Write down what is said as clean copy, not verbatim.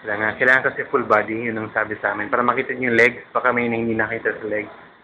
Kailangan kasi full body, yun ang sabi sa amin. Para makita niyo yung legs, baka may hindi nakita sa legs.